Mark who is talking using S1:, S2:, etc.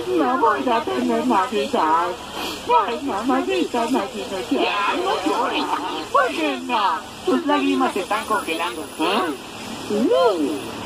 S1: No voy a tener Navidad. Ay, mamadita, Navidad, ya, no llores. ¿Por qué no? Tus lágrimas se están congelando. ¿Eh?